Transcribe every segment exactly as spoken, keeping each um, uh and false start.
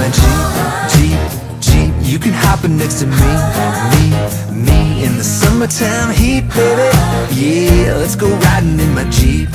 my Jeep, Jeep, Jeep. You can hop in next to me, me, me. In the summertime heat, baby. Yeah, let's go riding in my Jeep.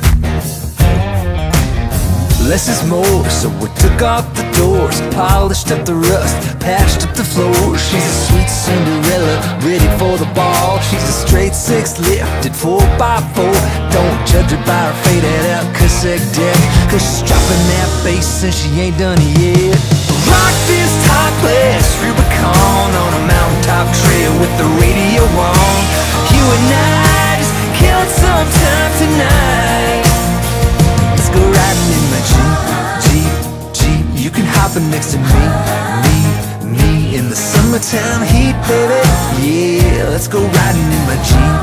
Less is more, so we took off the doors, polished up the rust, patched up the floors. She's a sweet Cinderella, ready for the ball. She's a straight six lifted four by four. Don't judge her by her faded out cassette deck, cause she's dropping that bass and she ain't done it yet. Rock this topless Rubicon on a mountaintop trail with the radio on. You and I just killed some time tonight. Let's go riding in my Jeep, Jeep, Jeep. You can hop in next to me, me, me. In the summertime heat, baby. Yeah, let's go riding in my Jeep.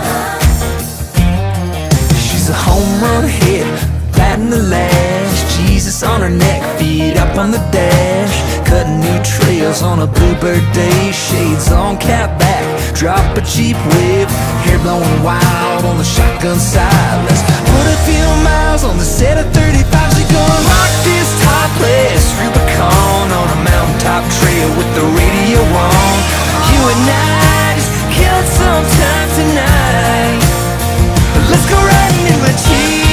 She's a home run hit, batting the lash. Jesus on her neck, feet up on the dash. Cutting new trails on a bluebird day. Shades on, cap back, drop a cheap whip. Hair blowing wild on the shotgun side. Let's put a few miles on the set of thirty-five. She gonna rock this topless Rubicon on a mountaintop trail with the radio on. You and I just killed some time tonight. Let's go riding in my Jeep.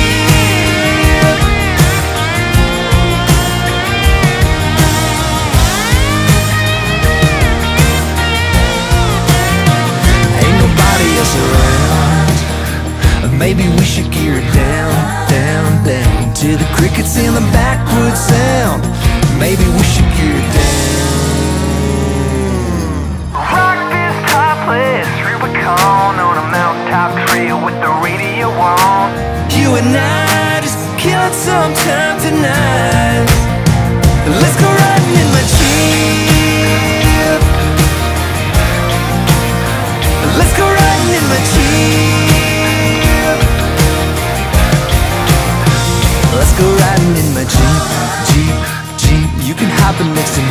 Around. Maybe we should gear it down, down, down to the crickets in the backwoods sound. Maybe we should gear it down. Rock this topless Rubicon on a mountaintop trail with the radio on. You and I just killed some time tonight. Let's go riding in my Jeep. Let's go riding in my Jeep. Let's go riding in my Jeep, Jeep, Jeep. You can hop in next to me,